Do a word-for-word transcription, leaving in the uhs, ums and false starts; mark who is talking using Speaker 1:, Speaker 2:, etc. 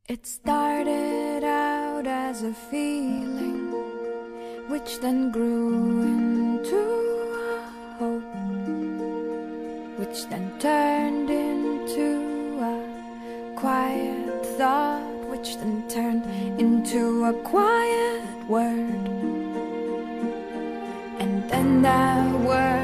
Speaker 1: It started out as a feeling, which then grew into a hope, which then turned into a quiet thought, which then turned into a quiet word. And then that word